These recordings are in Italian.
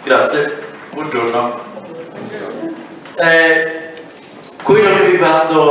Grazie, buongiorno. Quello che vi vado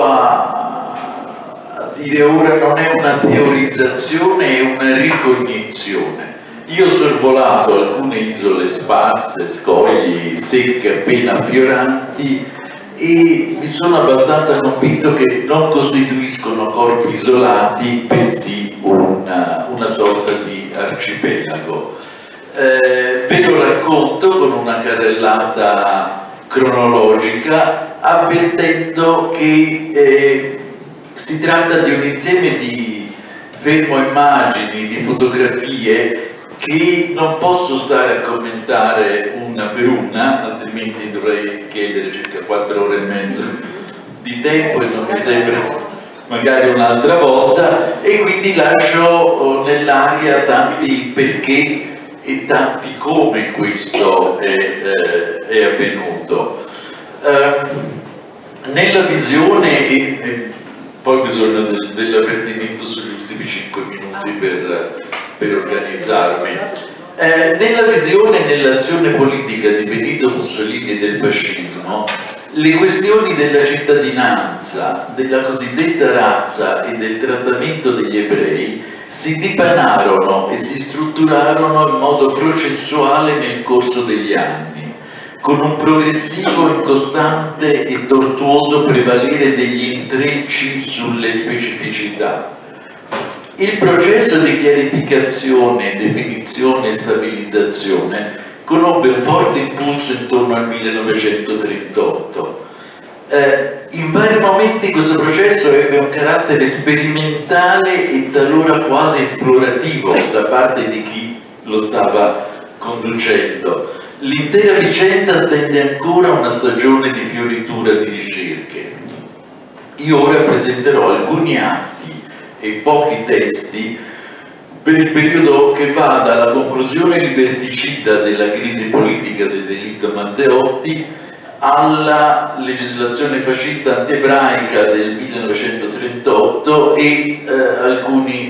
a dire ora non è una teorizzazione, è una ricognizione. Io ho sorvolato alcune isole sparse, scogli, secche appena affioranti, e mi sono abbastanza convinto che non costituiscono corpi isolati, bensì una sorta di arcipelago. Ve lo racconto con una carrellata cronologica, avvertendo che si tratta di un insieme di fermoimmagini, di fotografie che non posso stare a commentare una per una, altrimenti dovrei chiedere circa 4 ore e mezzo di tempo e non mi sembra, magari un'altra volta, e quindi lascio nell'aria tanti perché e tanti come questo è avvenuto. Nella visione, e poi bisogna dell'avvertimento sugli ultimi 5 minuti per organizzarmi, nella visione e nell'azione politica di Benito Mussolini e del fascismo, le questioni della cittadinanza, della cosiddetta razza e del trattamento degli ebrei si dipanarono e si strutturarono in modo processuale nel corso degli anni, con un progressivo, incostante e tortuoso prevalere degli intrecci sulle specificità. Il processo di chiarificazione, definizione e stabilizzazione conobbe un forte impulso intorno al 1938. In vari momenti questo processo ebbe un carattere sperimentale e talora quasi esplorativo da parte di chi lo stava conducendo. L'intera vicenda attende ancora una stagione di fioritura di ricerche. Io ora presenterò alcuni atti e pochi testi per il periodo che va dalla conclusione liberticida della crisi politica del delitto Matteotti alla legislazione fascista antiebraica del 1938 e alcuni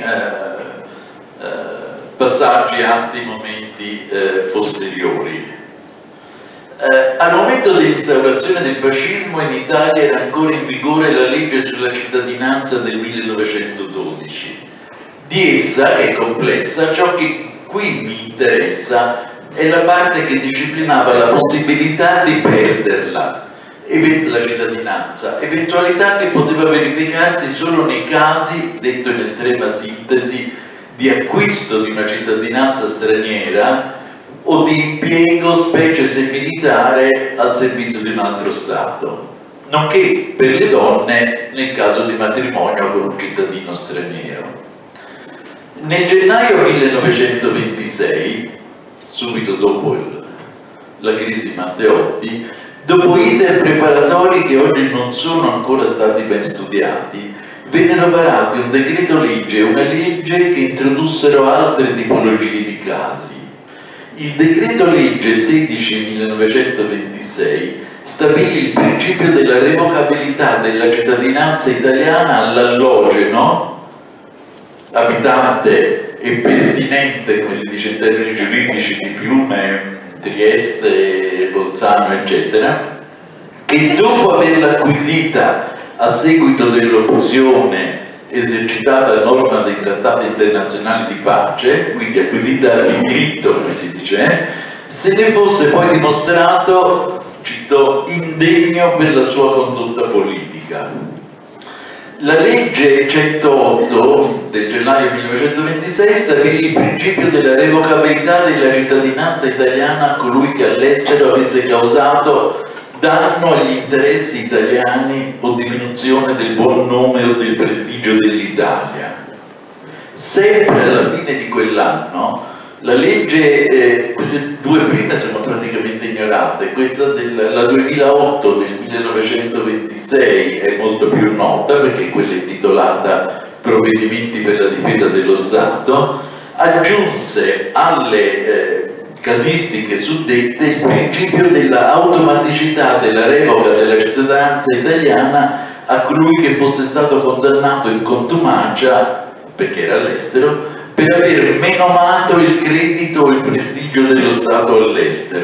passaggi, atti, momenti posteriori. Al momento dell'instaurazione del fascismo in Italia era ancora in vigore la legge sulla cittadinanza del 1912. Di essa, che è complessa, ciò che qui mi interessa è la parte che disciplinava la possibilità di perderla, la cittadinanza, eventualità che poteva verificarsi solo nei casi, detto in estrema sintesi, di acquisto di una cittadinanza straniera o di impiego, specie se militare, al servizio di un altro Stato, nonché per le donne nel caso di matrimonio con un cittadino straniero. Nel gennaio 1926, subito dopo la crisi Matteotti, dopo iter preparatori che oggi non sono ancora stati ben studiati, vennero varati un decreto legge e una legge che introdussero altre tipologie di casi. Il decreto legge 16/1926 stabilì il principio della revocabilità della cittadinanza italiana all'allogeno, abitante e pertinente, come si dice in termini giuridici, di Fiume, Trieste, Bolzano, eccetera, che dopo averla acquisita a seguito dell'opzione esercitata a norma dei trattati internazionali di pace, quindi acquisita di diritto, come si dice, se ne fosse poi dimostrato, cito, indegno per la sua condotta politica. La legge 108 del gennaio 1926 stabilì il principio della revocabilità della cittadinanza italiana a colui che all'estero avesse causato danno agli interessi italiani o diminuzione del buon nome o del prestigio dell'Italia. Sempre alla fine di quell'anno la legge, queste due prime sono praticamente ignorate, questa la 2008 del 1926 è molto più nota perché quella è intitolata Provvedimenti per la difesa dello Stato, aggiunse alle casistiche suddette il principio della automaticità della revoca della cittadinanza italiana a colui che fosse stato condannato in contumacia, perché era all'estero, per aver menomato il credito o il prestigio dello Stato all'estero,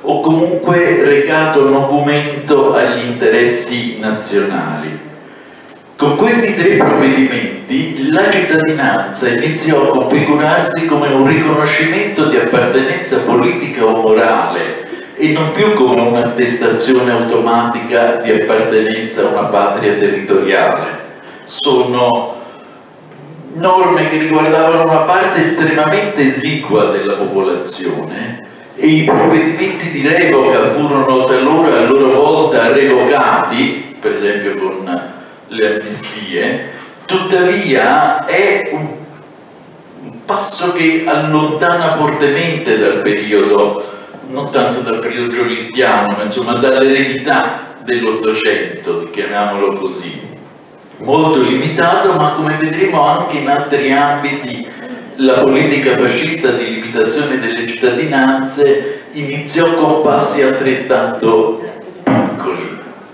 o comunque recato nocumento agli interessi nazionali. Con questi 3 provvedimenti la cittadinanza iniziò a configurarsi come un riconoscimento di appartenenza politica o morale e non più come un'attestazione automatica di appartenenza a una patria territoriale. Sono norme che riguardavano una parte estremamente esigua della popolazione e i provvedimenti di revoca furono talora a loro volta revocati, per esempio con le amnistie. Tuttavia è un passo che allontana fortemente dal periodo, non tanto dal periodo giolittiano, ma insomma dall'eredità dell'Ottocento, chiamiamolo così, molto limitato, ma come vedremo anche in altri ambiti la politica fascista di limitazione delle cittadinanze iniziò con passi altrettanto piccoli.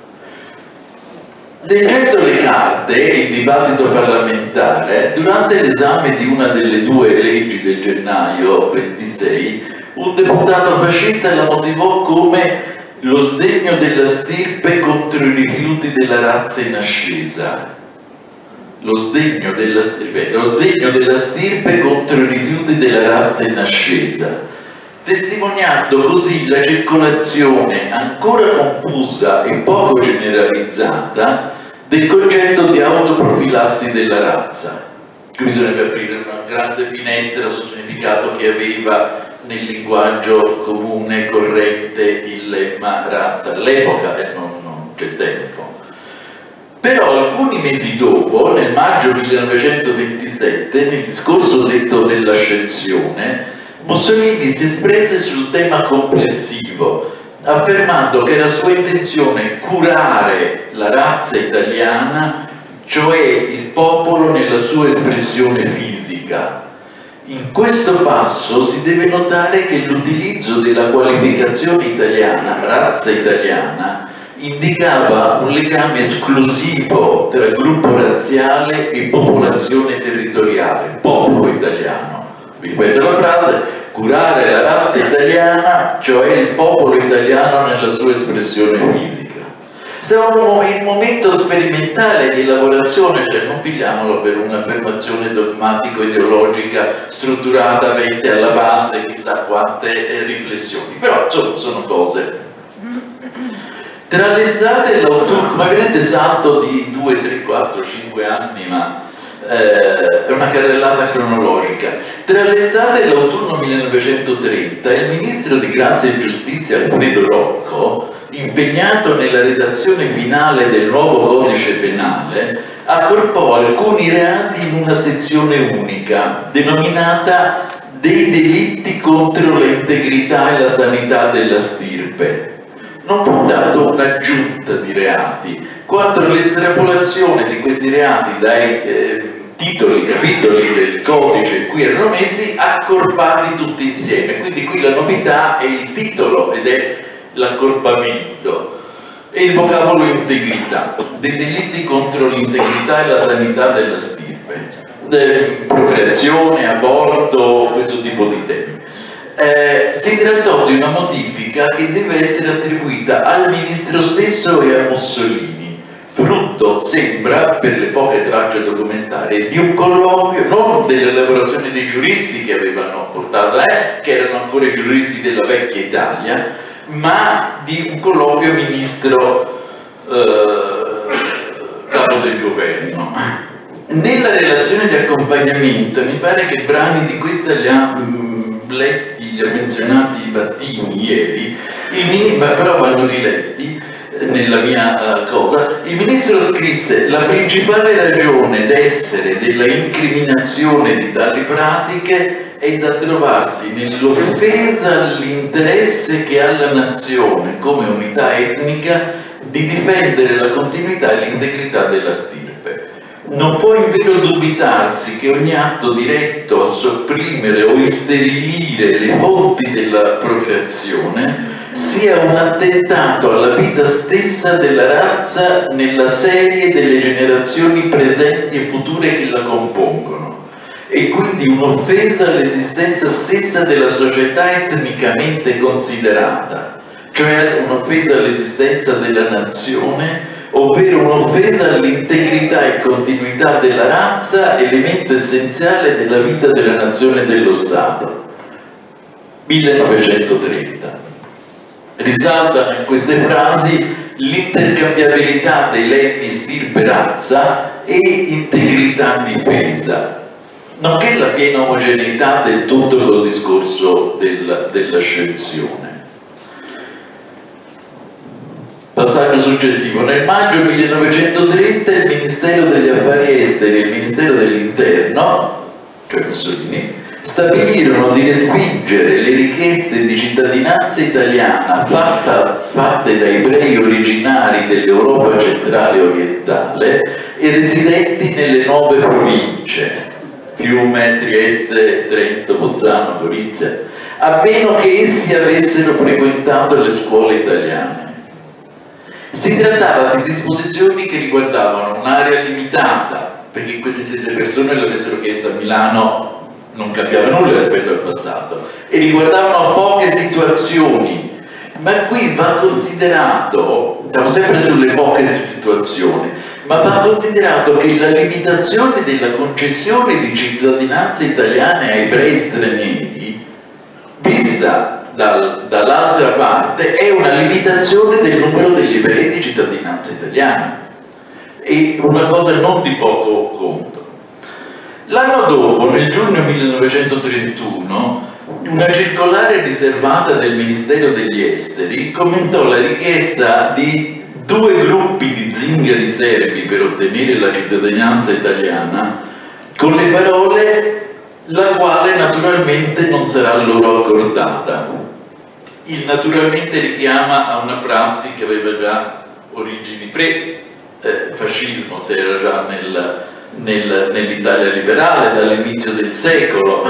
Leggendo le carte e il dibattito parlamentare, durante l'esame di una delle 2 leggi del gennaio 26, un deputato fascista la motivò come lo sdegno della stirpe contro i rifiuti della razza in ascesa. Lo sdegno della stirpe contro i rifiuti della razza in ascesa, testimoniando così la circolazione ancora confusa e poco generalizzata del concetto di autoprofilassi della razza. Qui bisognerebbe aprire una grande finestra sul significato che aveva nel linguaggio comune corrente il lemma razza all'epoca, e non c'è tempo. Però alcuni mesi dopo, nel maggio 1927, nel discorso detto dell'ascensione, Mussolini si espresse sul tema complessivo, affermando che era sua intenzione curare la razza italiana, cioè il popolo nella sua espressione fisica. In questo passo si deve notare che l'utilizzo della qualificazione italiana, razza italiana, indicava un legame esclusivo tra gruppo razziale e popolazione territoriale, popolo italiano. Vi ripeto la frase: curare la razza italiana, cioè il popolo italiano nella sua espressione fisica. Siamo in un momento sperimentale di elaborazione, cioè non pigliamolo per un'affermazione dogmatico-ideologica strutturata, avente alla base chissà quante riflessioni, però insomma sono cose. Tra l'estate e l'autunno, come vedete salto di 2, 3, 4, 5 anni, ma è una carrellata cronologica. Tra l'estate e l'autunno 1930 il ministro di Grazia e Giustizia Alfredo Rocco, impegnato nella redazione finale del nuovo codice penale, accorpò alcuni reati in una sezione unica denominata dei delitti contro l'integrità e la sanità della stirpe. Non fu dato un'aggiunta di reati, quanto l'estrapolazione di questi reati dai titoli, capitoli del codice in cui erano messi, accorpati tutti insieme. Quindi qui la novità è il titolo ed è l'accorpamento e il vocabolo integrità, dei delitti contro l'integrità e la sanità della stirpe, procreazione, aborto, questo tipo di temi. Si trattò di una modifica che deve essere attribuita al ministro stesso e a Mussolini, frutto, sembra, per le poche tracce documentarie, di un colloquio, non delle elaborazioni dei giuristi che avevano portato, che erano ancora i giuristi della vecchia Italia, ma di un colloquio ministro capo del governo. Nella relazione di accompagnamento mi pare che brani di questa li ha letti, li ha menzionati Battini ieri, però vanno riletti nella mia cosa. Il ministro scrisse: la principale ragione d'essere della incriminazione di tali pratiche è da trovarsi nell'offesa all'interesse che ha la nazione come unità etnica di difendere la continuità e l'integrità della stirpe. Non può invero dubitarsi che ogni atto diretto a sopprimere o isterilire le fonti della procreazione sia un attentato alla vita stessa della razza nella serie delle generazioni presenti e future che la compongono, e quindi un'offesa all'esistenza stessa della società etnicamente considerata, cioè un'offesa all'esistenza della nazione, ovvero un'offesa all'integrità e continuità della razza, elemento essenziale della vita della nazione e dello Stato. 1930. Risaltano in queste frasi l'intercambiabilità dei lemmi stirpe-razza e integrità-difesa, nonché la piena omogeneità del tutto col discorso dell'ascensione. Passaggio successivo. Nel maggio 1930 il Ministero degli Affari Esteri e il Ministero dell'Interno, cioè Mussolini, stabilirono di respingere le richieste di cittadinanza italiana fatte da ebrei originari dell'Europa centrale e orientale e residenti nelle nuove province, Fiume, Trieste, Trento, Bolzano, Gorizia, a meno che essi avessero frequentato le scuole italiane. Si trattava di disposizioni che riguardavano un'area limitata, perché queste stesse persone l'avessero chiesto a Milano non cambiava nulla rispetto al passato, e riguardavano poche situazioni, ma qui va considerato, siamo sempre sulle poche situazioni, ma va considerato che la limitazione della concessione di cittadinanza italiana ai ebrei stranieri, vista dall'altra parte, è una limitazione del numero degli ebrei di cittadinanza italiana, e una cosa non di poco conto. L'anno dopo, nel giugno 1931, una circolare riservata del Ministero degli Esteri commentò la richiesta di 2 gruppi di zingari serbi per ottenere la cittadinanza italiana con le parole «la quale naturalmente non sarà loro accordata». Il naturalmente richiama a una prassi che aveva già origini pre-fascismo, se era già nell'Italia liberale dall'inizio del secolo.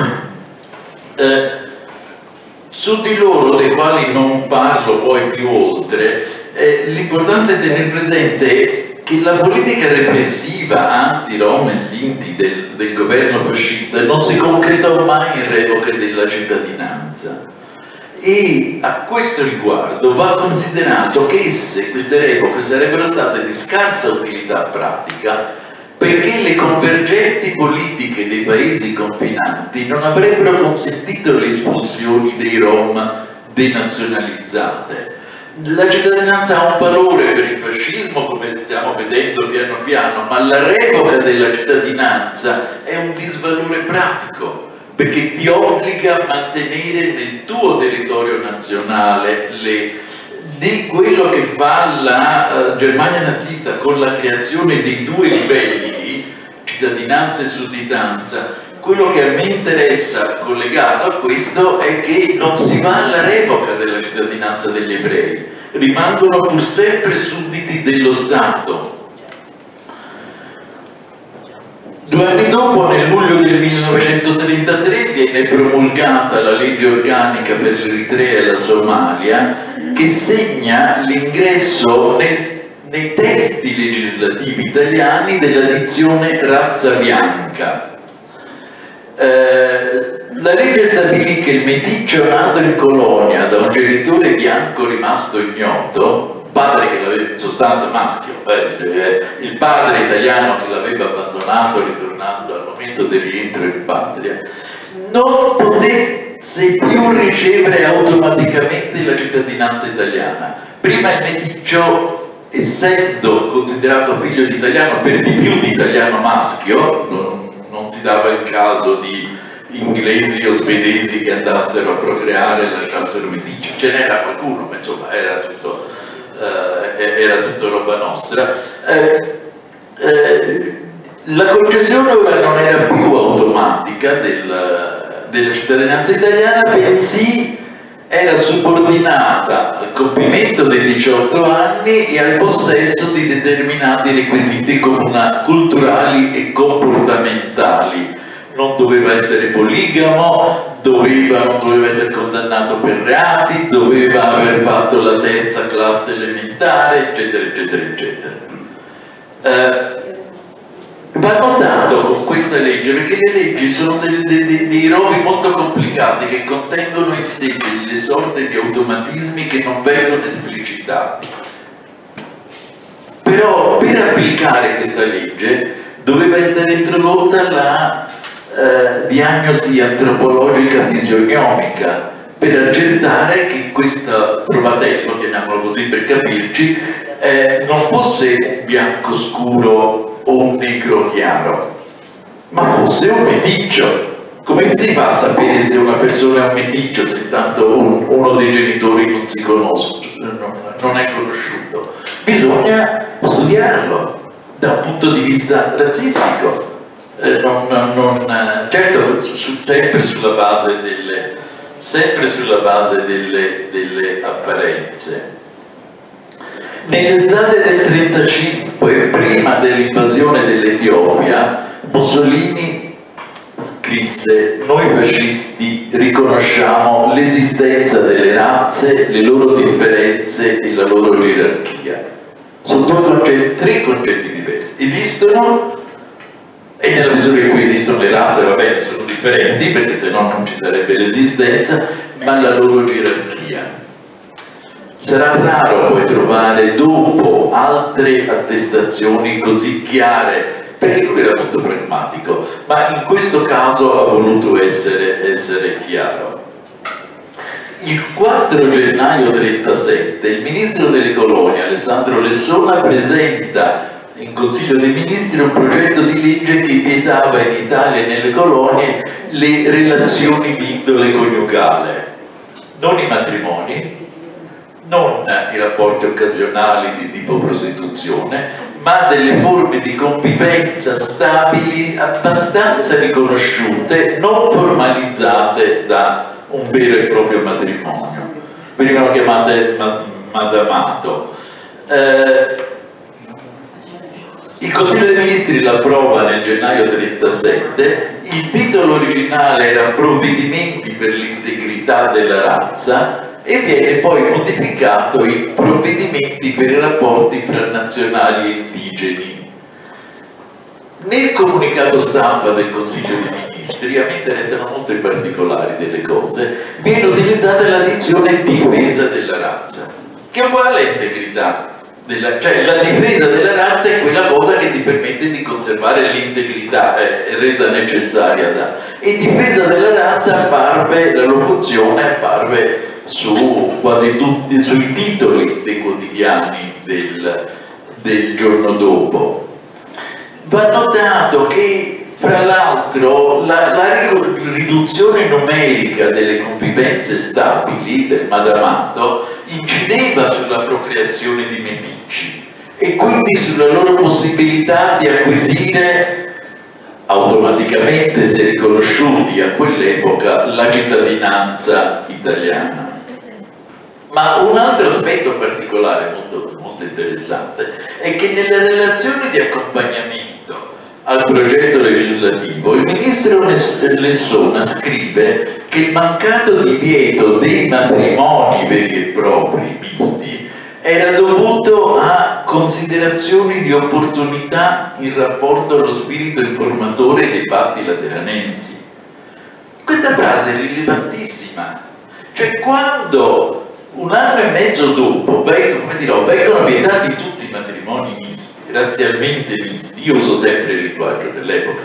Su di loro, dei quali non parlo poi più oltre, l'importante è tenere presente che la politica repressiva anti-rom e sinti del governo fascista non si concretò mai in revoche della cittadinanza, e a questo riguardo va considerato che queste revoche sarebbero state di scarsa utilità pratica, perché le convergenti politiche dei paesi confinanti non avrebbero consentito le espulsioni dei Rom denazionalizzate. La cittadinanza ha un valore per il fascismo, come stiamo vedendo piano piano, ma la revoca della cittadinanza è un disvalore pratico, perché ti obbliga a mantenere nel tuo territorio nazionale di quello che fa la Germania nazista con la creazione dei 2 livelli, cittadinanza e sudditanza. Quello che a me interessa collegato a questo è che non si va alla revoca della cittadinanza degli ebrei, rimangono pur sempre sudditi dello Stato. 2 anni dopo, nel luglio del 1933, viene promulgata la legge organica per l'Eritrea e la Somalia, che segna l'ingresso nei testi legislativi italiani della dizione razza bianca. La legge stabilì che il meticcio nato in colonia da un genitore bianco rimasto ignoto, padre che l'aveva, in sostanza maschio, il padre italiano che l'aveva abbandonato ritornando al momento del rientro in patria, non potesse più ricevere automaticamente la cittadinanza italiana. Prima il meticcio, essendo considerato figlio di italiano, per di più di italiano maschio, non si dava il caso di inglesi o svedesi che andassero a procreare e lasciassero meticci. Ce n'era qualcuno, ma insomma era tutto roba nostra. La concessione ora non era più automatica della cittadinanza italiana, bensì era subordinata al compimento dei 18 anni e al possesso di determinati requisiti culturali e comportamentali. Non doveva essere poligamo, non doveva essere condannato per reati, doveva aver fatto la 3ª classe elementare, eccetera, eccetera, eccetera. Va notato con questa legge, perché le leggi sono dei rovi molto complicati che contengono in sé delle sorte di automatismi che non vengono esplicitati. Però per applicare questa legge doveva essere introdotta la diagnosi antropologica fisionomica per accertare che questo trovatello, chiamiamolo così per capirci, non fosse un bianco scuro o un negro chiaro, ma fosse un meticcio. Come si fa a sapere se una persona è un meticcio se tanto uno dei genitori non si conosce, non è conosciuto? Bisogna studiarlo da un punto di vista razzistico, certo sempre sulla base delle apparenze. Nell'estate del 1935, prima dell'invasione dell'Etiopia, Mussolini scrisse: noi fascisti riconosciamo l'esistenza delle razze, le loro differenze e la loro gerarchia. Sono tre concetti diversi. Esistono, e nella misura in cui esistono le razze, va bene, sono differenti, perché se no non ci sarebbe l'esistenza, ma la loro gerarchia. Sarà raro poi trovare dopo altre attestazioni così chiare, perché lui era molto pragmatico, ma in questo caso ha voluto essere chiaro. Il 4 gennaio 1937 il ministro delle colonie Alessandro Lessona presenta in Consiglio dei Ministri un progetto di legge che vietava in Italia e nelle colonie le relazioni di indole coniugale, non i matrimoni, non i rapporti occasionali di tipo prostituzione, ma delle forme di convivenza stabili abbastanza riconosciute, non formalizzate da un vero e proprio matrimonio. Venivano chiamate madamato. Il Consiglio dei Ministri l'approva nel gennaio 1937, il titolo originale era Provvedimenti per l'integrità della razza e viene poi modificato in Provvedimenti per i rapporti fra nazionali e indigeni. Nel comunicato stampa del Consiglio dei Ministri, a me interessano molto i particolari delle cose, viene utilizzata la dizione difesa della razza, che è uguale all'integrità. Cioè la difesa della razza è quella cosa che ti permette di conservare l'integrità, è resa necessaria e difesa della razza apparve, la locuzione apparve su quasi tutti, sui titoli dei quotidiani del giorno dopo. Va notato che fra l'altro la riduzione numerica delle convivenze stabili del madamato incideva sulla procreazione di meticci e quindi sulla loro possibilità di acquisire automaticamente, se riconosciuti a quell'epoca, la cittadinanza italiana. Ma un altro aspetto particolare molto, molto interessante è che nelle relazioni di accompagnamento al progetto legislativo il ministro Lessona scrive che il mancato divieto dei matrimoni veri e propri misti era dovuto a considerazioni di opportunità in rapporto allo spirito informatore dei patti lateranensi. Questa frase è rilevantissima, cioè quando un anno e mezzo dopo vengono vietati tutti i matrimoni misti, razzialmente misti, io uso sempre il linguaggio dell'epoca,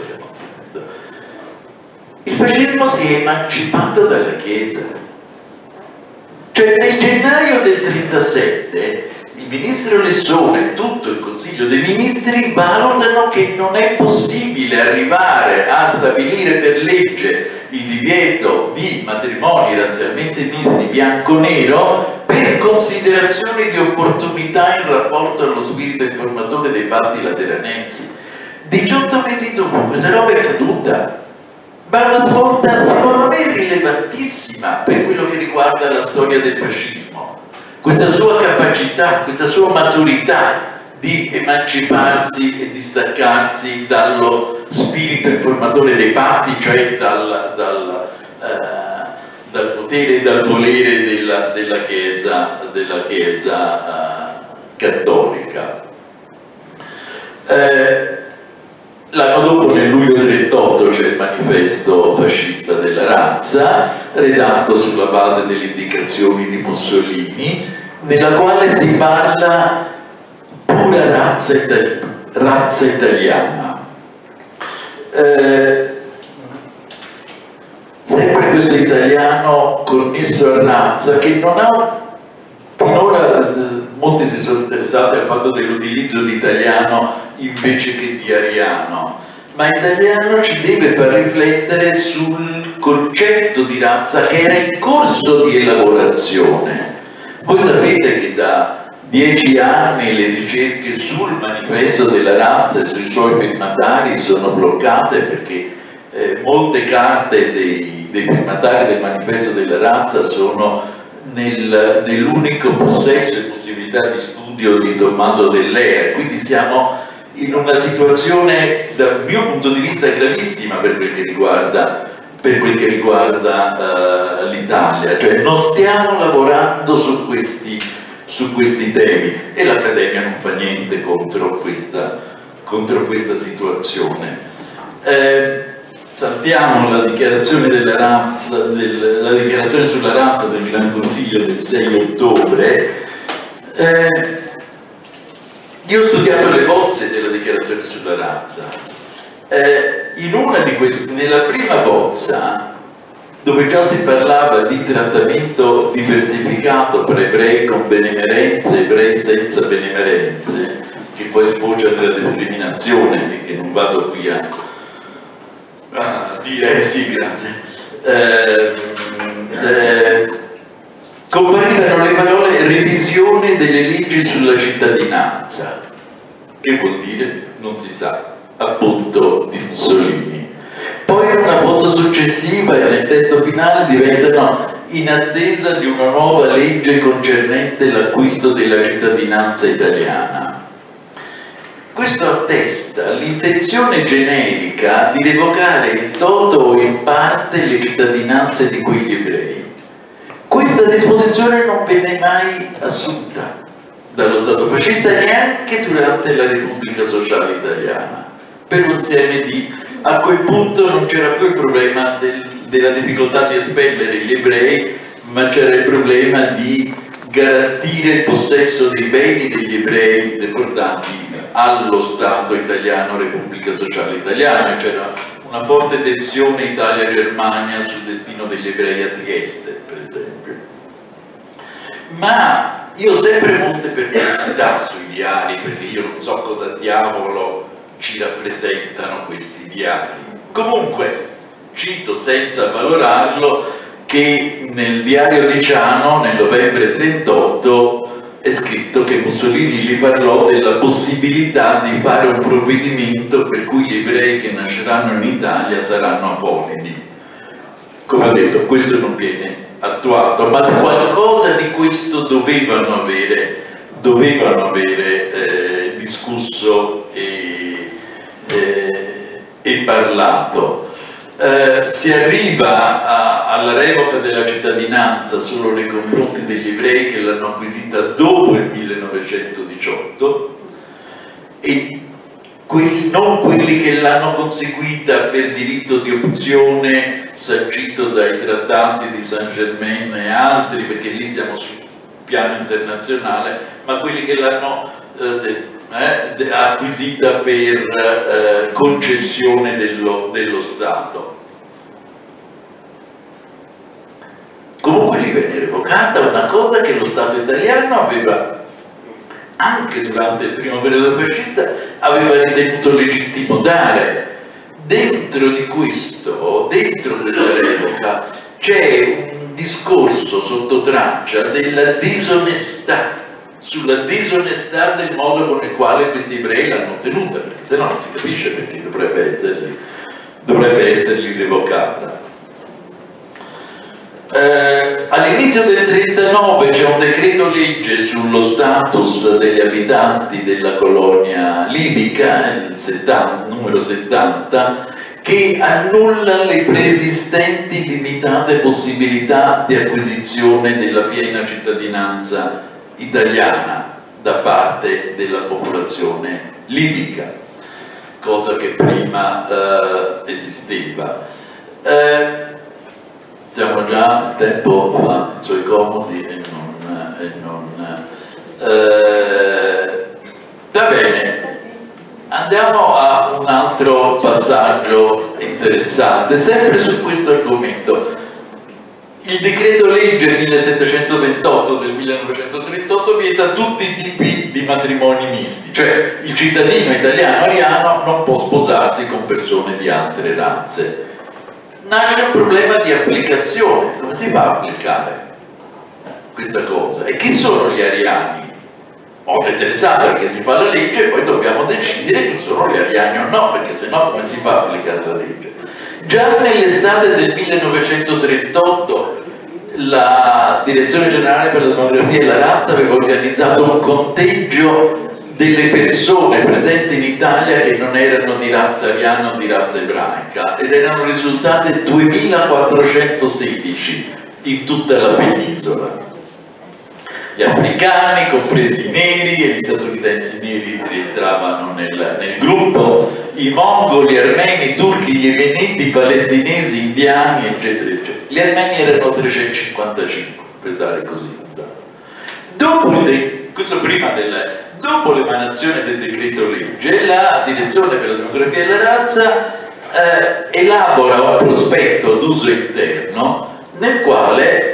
il fascismo si è emancipato dalla Chiesa. Cioè nel gennaio del 1937 il ministro Lessona e tutto il Consiglio dei Ministri valutano che non è possibile arrivare a stabilire per legge il divieto di matrimoni razzialmente misti bianco-nero per considerazioni di opportunità in rapporto allo spirito informatore dei patti lateranensi. 18 mesi dopo questa roba è caduta, ma una svolta secondo me rilevantissima per quello che riguarda la storia del fascismo, questa sua capacità, questa sua maturità di emanciparsi e distaccarsi dallo spirito informatore dei patti, cioè dal potere e dal volere della Chiesa cattolica. L'anno dopo, nel luglio 1938, c'è il manifesto fascista della razza, redatto sulla base delle indicazioni di Mussolini, nella quale si parla pura razza italiana. Sempre questo italiano connesso a razza, che non ha finora, molti si sono interessati al fatto dell'utilizzo di italiano invece che di ariano, ma italiano ci deve far riflettere sul concetto di razza che era in corso di elaborazione. Voi sapete che da 10 anni le ricerche sul manifesto della razza e sui suoi firmatari sono bloccate perché molte carte dei firmatari del manifesto della razza sono nell'unico possesso e possibilità di studio di Tommaso Dell'Era, quindi siamo in una situazione dal mio punto di vista gravissima per quel che riguarda l'Italia, cioè non stiamo lavorando su questi temi e l'Accademia non fa niente contro questa situazione. Saltiamo la dichiarazione della razza, la dichiarazione sulla razza del Gran Consiglio del 6 ottobre. Io ho studiato le bozze della dichiarazione sulla razza. In una di queste, nella prima bozza, dove già si parlava di trattamento diversificato per ebrei con benemerenze e ebrei senza benemerenze, che poi sfocia nella discriminazione e che non vado qui a dire, sì, grazie. Comparivano le parole revisione delle leggi sulla cittadinanza. Che vuol dire? Non si sa, appunto di Mussolini. Poi in una bozza successiva e nel testo finale diventano in attesa di una nuova legge concernente l'acquisto della cittadinanza italiana. Questo attesta l'intenzione generica di revocare in toto o in parte le cittadinanze di quegli ebrei. Questa disposizione non venne mai assunta dallo Stato fascista neanche durante la Repubblica Sociale Italiana, per un insieme di... A quel punto non c'era più il problema della difficoltà di espellere gli ebrei, ma c'era il problema di garantire il possesso dei beni degli ebrei deportati allo Stato italiano, Repubblica Sociale Italiana. C'era una forte tensione Italia-Germania sul destino degli ebrei a Trieste, per esempio. Ma io ho sempre molte perplessità sui diari, perché io non so cosa diavolo ci rappresentano questi diari. Comunque, cito senza valorarlo che nel diario di Ciano, nel novembre 1938, è scritto che Mussolini gli parlò della possibilità di fare un provvedimento per cui gli ebrei che nasceranno in Italia saranno apolidi. Come ho detto, questo non viene attuato, ma qualcosa di questo dovevano avere discusso e parlato. Si arriva alla revoca della cittadinanza solo nei confronti degli ebrei che l'hanno acquisita dopo il 1918 e non quelli che l'hanno conseguita per diritto di opzione sancito dai trattati di Saint-Germain e altri, perché lì siamo sul piano internazionale, ma quelli che l'hanno acquisita per concessione dello Stato. Comunque lì venne revocata una cosa che lo Stato italiano aveva, anche durante il primo periodo fascista, aveva ritenuto legittimo dare. Dentro questa revoca c'è un discorso sotto traccia della disonestà, sulla disonestà del modo con il quale questi ebrei l'hanno ottenuta, perché se no non si capisce perché dovrebbe essergli revocata. All'inizio del 1939 c'è un decreto legge sullo status degli abitanti della colonia libica, il numero 70, che annulla le preesistenti limitate possibilità di acquisizione della piena cittadinanza italiana da parte della popolazione libica. cosa che prima esisteva. Diciamo già, il tempo fa i suoi comodi e non va bene. Andiamo a un altro passaggio interessante, sempre su questo argomento. Il decreto legge 1728 del 1938 vieta tutti i tipi di matrimoni misti, cioè il cittadino italiano ariano non può sposarsi con persone di altre razze. Nasce un problema di applicazione: come si fa a applicare questa cosa? E chi sono gli ariani? Molto interessante, perché si fa la legge e poi dobbiamo decidere chi sono gli ariani o no, perché sennò come si fa a applicare la legge? Già nell'estate del 1938 la Direzione Generale per la Demografia e la Razza aveva organizzato un conteggio delle persone presenti in Italia che non erano di razza ariana o di razza ebraica, ed erano risultate 2416 in tutta la penisola. Gli africani, compresi i neri, e gli statunitensi neri rientravano nel gruppo, i mongoli, armeni, turchi, yemeniti, palestinesi, indiani, eccetera, eccetera. Gli armeni erano 355, per dare così un dato. Dopo l'emanazione del decreto legge, la Direzione per la Demografia e la Razza elabora un prospetto d'uso interno nel quale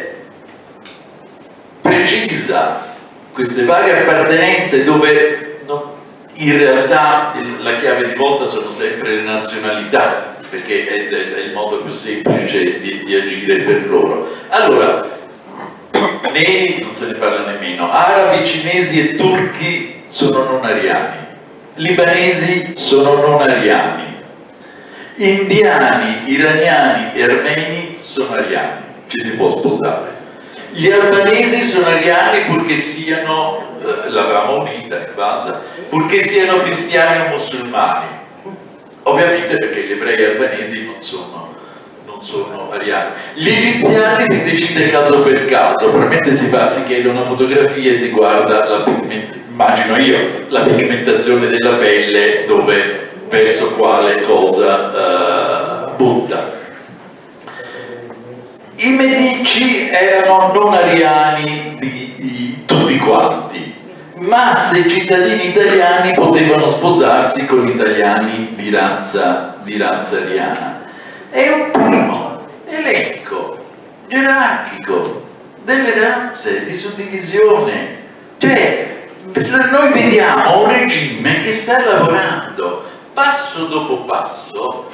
precisa queste varie appartenenze, dove in realtà la chiave di volta sono sempre le nazionalità, perché è il modo più semplice di agire per loro. Allora, neri non se ne parla nemmeno, arabi, cinesi e turchi sono non ariani, libanesi sono non ariani, indiani, iraniani e armeni sono ariani, ci si può sposare. Gli albanesi sono ariani purché siano, l'avevamo unita in base, purché siano cristiani o musulmani, ovviamente, perché gli ebrei albanesi non sono ariani. Gli egiziani si decide caso per caso, probabilmente si chiede una fotografia e si guarda immagino io, la pigmentazione della pelle, dove verso quale cosa butta. I Medici erano non ariani di tutti quanti, ma se cittadini italiani potevano sposarsi con italiani di razza ariana. È un primo elenco gerarchico delle razze, di suddivisione. Cioè, noi vediamo un regime che sta lavorando passo dopo passo,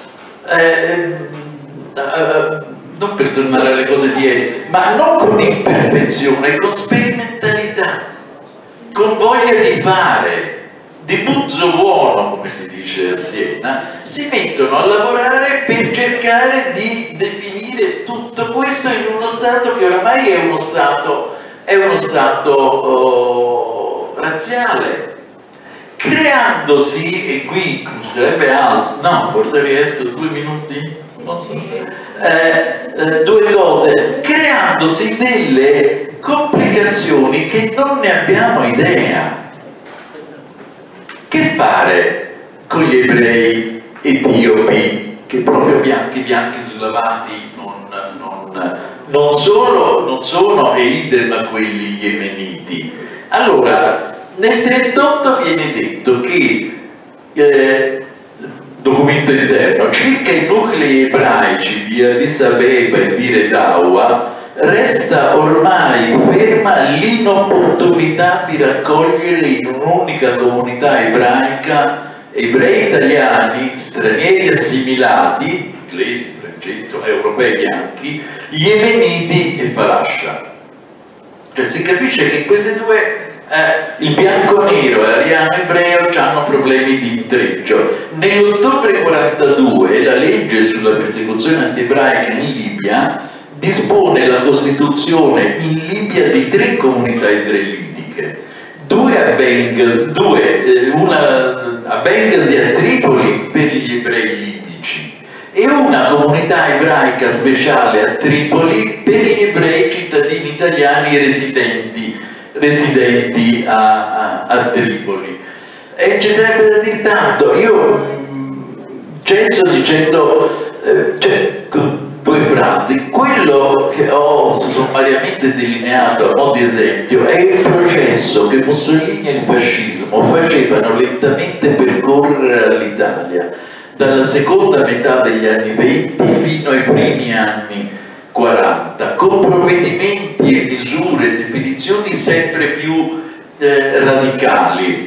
non per tornare alle cose di ieri, ma non con imperfezione, con sperimentalità, con voglia di fare, di buzzo buono, come si dice a Siena, si mettono a lavorare per cercare di definire tutto questo in uno Stato che oramai è uno Stato razziale, creandosi, e qui sarebbe altro, no, forse riesco 2 minuti, non so, 2 cose, creandosi delle complicazioni che non ne abbiamo idea. Che fare con gli ebrei etiopi, che proprio bianchi slavati non sono e idem a quelli yemeniti? Allora, nel 1938 viene detto che documento interno, circa i nuclei ebraici di Addis Abeba e di Redawa resta ormai ferma l'inopportunità di raccogliere in un'unica comunità ebraica ebrei italiani, stranieri assimilati, inglesi, francesi, europei bianchi, yemeniti e falascia. Cioè si capisce che queste due, il bianco-nero e ariano-ebreo, hanno problemi di intreccio. Nell'ottobre 42 la legge sulla persecuzione anti-ebraica in Libia dispone la costituzione in Libia di 3 comunità israelitiche, una a Bengasi e a Tripoli per gli ebrei libici e una comunità ebraica speciale a Tripoli per gli ebrei cittadini italiani residenti a Tripoli. E ci sarebbe da dire tanto. Io successo dicendo, cioè, con due frasi, quello che ho sommariamente delineato a mo' di esempio è il processo che Mussolini e il fascismo facevano lentamente percorrere all'Italia dalla seconda metà degli anni 20 fino ai primi anni 40, con provvedimenti e misure e definizioni sempre più radicali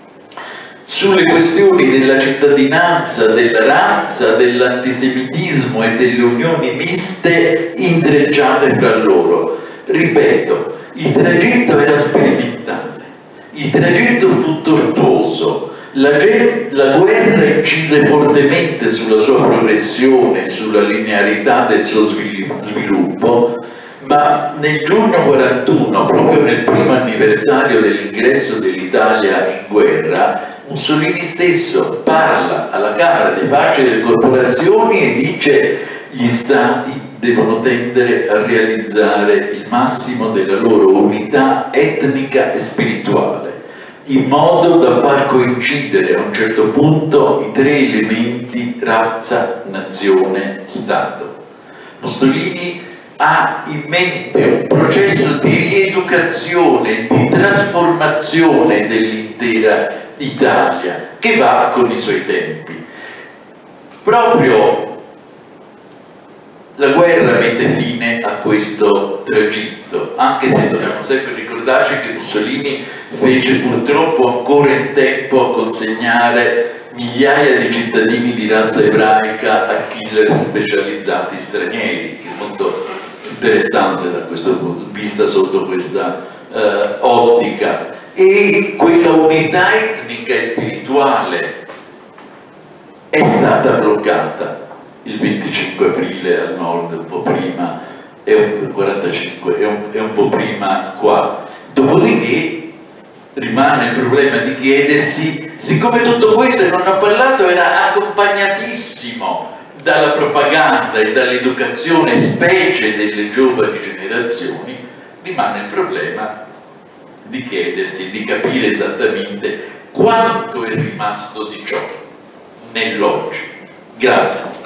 sulle questioni della cittadinanza, della razza, dell'antisemitismo e delle unioni miste intrecciate fra loro. Ripeto, il tragitto era sperimentale, il tragitto fu tortuoso, la guerra incise fortemente sulla sua progressione, sulla linearità del suo sviluppo, ma nel giugno 41, proprio nel primo anniversario dell'ingresso dell'Italia in guerra, Mussolini stesso parla alla Camera di Pace delle Corporazioni e dice: gli Stati devono tendere a realizzare il massimo della loro unità etnica e spirituale, in modo da far coincidere a un certo punto i tre elementi razza, nazione, Stato. Mussolini ha in mente un processo di rieducazione, di trasformazione dell'intera Italia, che va con i suoi tempi. Proprio la guerra mette fine a questo tragitto, anche se dobbiamo sempre ricordarci che Mussolini fece purtroppo ancora in tempo a consegnare migliaia di cittadini di razza ebraica a killer specializzati stranieri, che è molto interessante da questo punto di vista, sotto questa ottica. E quella unità etnica e spirituale è stata bloccata il 25 aprile al nord, un po' prima, e il 45 e un po' prima qua. Dopodiché rimane il problema di chiedersi, siccome tutto questo, e non ho parlato, era accompagnatissimo dalla propaganda e dall'educazione, specie delle giovani generazioni, rimane il problema di chiedersi, di capire esattamente quanto è rimasto di ciò nell'oggi. Grazie.